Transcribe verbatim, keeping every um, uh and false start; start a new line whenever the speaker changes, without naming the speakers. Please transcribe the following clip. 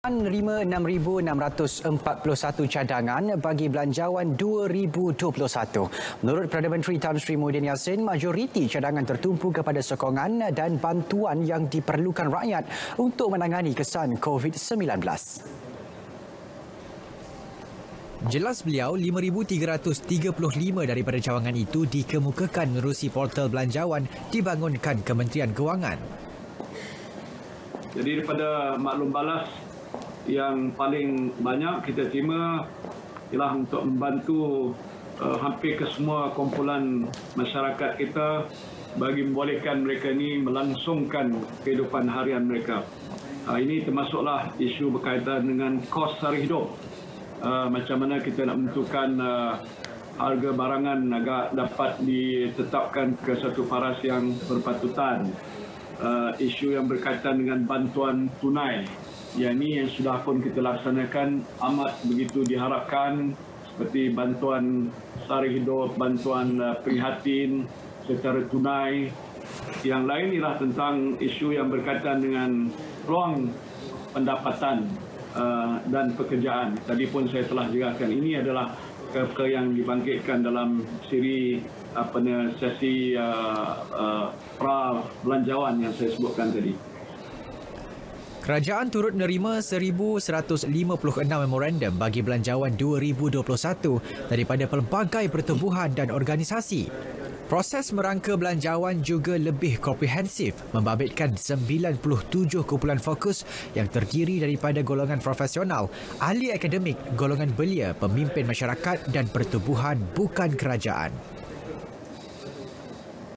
Menerima enam ribu enam ratus empat puluh satu cadangan bagi belanjawan dua ribu dua puluh satu. Menurut Perdana Menteri Tan Sri Muhyiddin Yassin, majoriti cadangan tertumpu kepada sokongan dan bantuan yang diperlukan rakyat untuk menangani kesan COVID sembilan belas. Jelas beliau, lima ribu tiga ratus tiga puluh lima daripada cawangan itu dikemukakan menerusi portal belanjawan dibangunkan Kementerian Kewangan.
Jadi daripada maklum balas yang paling banyak kita terima ialah untuk membantu uh, hampir ke semua kumpulan masyarakat kita bagi membolehkan mereka ini melangsungkan kehidupan harian mereka. Uh, ini termasuklah isu berkaitan dengan kos sara hidup. Uh, macam mana kita nak menentukan uh, harga barangan agar dapat ditetapkan ke satu paras yang berpatutan. Uh, isu yang berkaitan dengan bantuan tunai, yang ini yang sudah pun kita laksanakan amat begitu diharapkan, seperti bantuan sara hidup, bantuan uh, prihatin secara tunai. Yang lain ialah tentang isu yang berkaitan dengan peluang pendapatan uh, dan pekerjaan. Tadi pun saya telah jelaskan, ini adalah perkara yang dibangkitkan dalam siri apa ni sesi uh, uh, pra belanjawan yang saya sebutkan tadi.
Kerajaan turut menerima seribu seratus lima puluh enam memorandum bagi belanjawan dua ribu dua puluh satu daripada pelbagai pertubuhan dan organisasi. Proses merangka belanjawan juga lebih komprehensif, membabitkan sembilan puluh tujuh kumpulan fokus yang terdiri daripada golongan profesional, ahli akademik, golongan belia, pemimpin masyarakat dan pertubuhan bukan kerajaan.